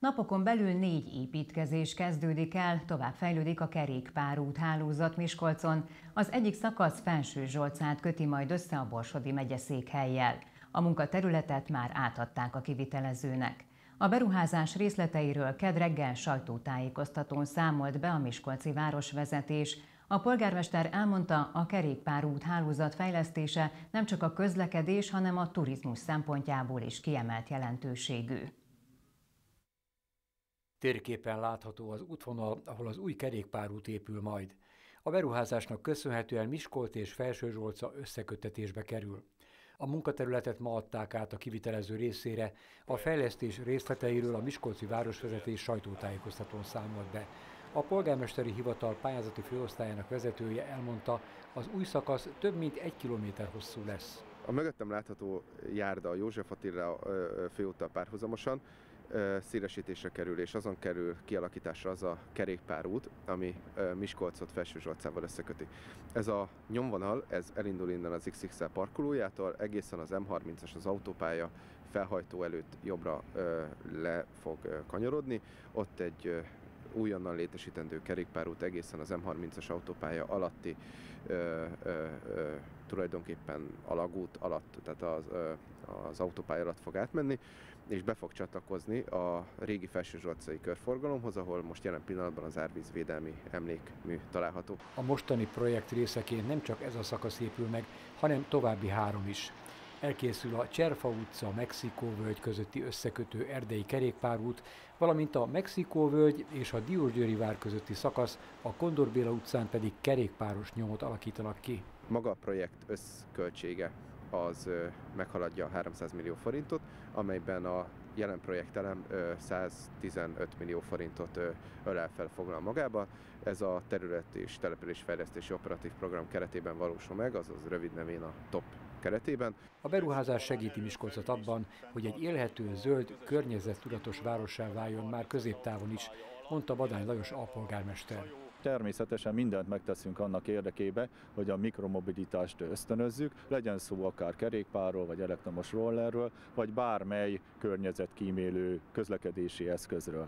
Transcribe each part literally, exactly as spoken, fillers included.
Napokon belül négy építkezés kezdődik el, tovább fejlődik a kerékpárút hálózat Miskolcon. Az egyik szakasz Felsőzsolcát köti majd össze a Borsodi megyeszékhellyel. A munkaterületet már átadták a kivitelezőnek. A beruházás részleteiről kedd reggel sajtótájékoztatón számolt be a miskolci városvezetés. A polgármester elmondta, a kerékpárút hálózat fejlesztése nem csak a közlekedés, hanem a turizmus szempontjából is kiemelt jelentőségű. Térképen látható az útvonal, ahol az új kerékpárút épül majd. A beruházásnak köszönhetően Miskolc és Felsőzsolca összeköttetésbe kerül. A munkaterületet ma adták át a kivitelező részére, a fejlesztés részleteiről a miskolci városvezetés sajtótájékoztatón számolt be. A polgármesteri hivatal pályázati főosztályának vezetője elmondta, az új szakasz több mint egy kilométer hosszú lesz. A mögöttem látható járda a József Attila főúttal párhuzamosan szélesítésre kerül, és azon kerül kialakításra az a kerékpárút, ami Miskolcot Felsőzsolcával összeköti. Ez a nyomvonal, ez elindul innen az iksz iksz el parkolójától, egészen az em harmincas, az autópálya felhajtó előtt jobbra le fog kanyarodni. Ott egy újonnan létesítendő kerékpárút egészen az em harmincas autópálya alatti ö, ö, ö, tulajdonképpen alagút alatt, tehát az, ö, az autópálya alatt fog átmenni, és be fog csatlakozni a régi Felsőzsolcai körforgalomhoz, ahol most jelen pillanatban az árvízvédelmi emlékmű található. A mostani projekt részeként nem csak ez a szakasz épül meg, hanem további három is. Elkészül a Cserfa utca, Mexikóvölgy közötti összekötő erdei kerékpárút, valamint a Mexikóvölgy és a Diósgyőri vár közötti szakasz, a Kondor Béla utcán pedig kerékpáros nyomot alakítanak ki. Maga a projekt összköltsége az meghaladja háromszáz millió forintot, amelyben a jelen projektelem száztizenöt millió forintot ölel fel, foglal magába. Ez a terület és településfejlesztési operatív program keretében valósul meg, azaz rövid nevén a TOP keretében. A beruházás segíti Miskolcot abban, hogy egy élhető, zöld, környezettudatos várossá váljon már középtávon is, mondta Badány Lajos alpolgármester. Természetesen mindent megteszünk annak érdekében, hogy a mikromobilitást ösztönözzük, legyen szó akár kerékpárról, vagy elektromos rollerről, vagy bármely környezetkímélő közlekedési eszközről.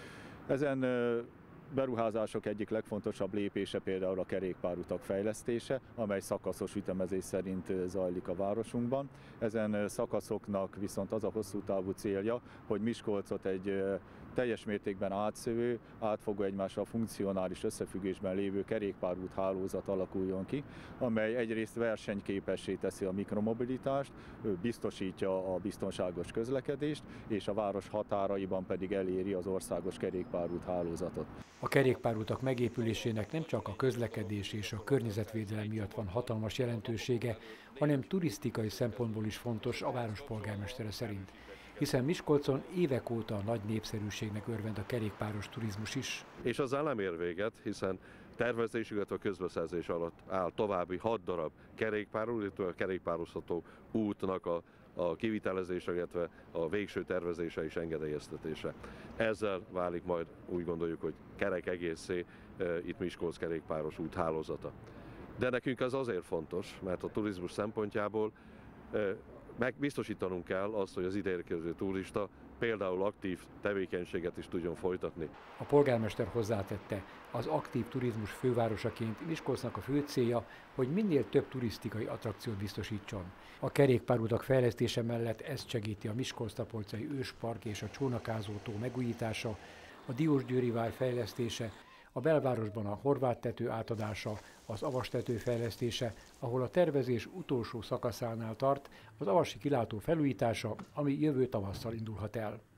Ezen beruházások egyik legfontosabb lépése például a kerékpárutak fejlesztése, amely szakaszos ütemezés szerint zajlik a városunkban. Ezen szakaszoknak viszont az a hosszú távú célja, hogy Miskolcot egy teljes mértékben átszövő, átfogó, egymással funkcionális összefüggésben lévő kerékpárút hálózat alakuljon ki, amely egyrészt versenyképessé teszi a mikromobilitást, biztosítja a biztonságos közlekedést, és a város határaiban pedig eléri az országos kerékpárút hálózatot. A kerékpárutak megépülésének nem csak a közlekedés és a környezetvédelem miatt van hatalmas jelentősége, hanem turisztikai szempontból is fontos a város polgármestere szerint. Hiszen Miskolcon évek óta nagy népszerűségnek örvend a kerékpáros turizmus is. És azzal nem ér véget, hiszen tervezés, illetve közbeszerzés alatt áll további hat darab kerékpárút, illetve a kerékpározható útnak a, a kivitelezése, illetve a végső tervezése és engedélyeztetése. Ezzel válik majd, úgy gondoljuk, hogy kerek egészé e, itt Miskolc kerékpáros út hálózata. De nekünk ez azért fontos, mert a turizmus szempontjából e, meg biztosítanunk kell azt, hogy az ideérkező turista például aktív tevékenységet is tudjon folytatni. A polgármester hozzátette, az aktív turizmus fővárosaként Miskolcnak a fő célja, hogy minél több turisztikai attrakciót biztosítson. A kerékpárutak fejlesztése mellett ezt segíti a Miskolc-Tapolcai őspark és a csónakázótó megújítása, a Diósgyőri vár fejlesztése, a belvárosban a Horváth tető átadása, az Avas tető fejlesztése, ahol a tervezés utolsó szakaszánál tart, az avasi kilátó felújítása, ami jövő tavasszal indulhat el.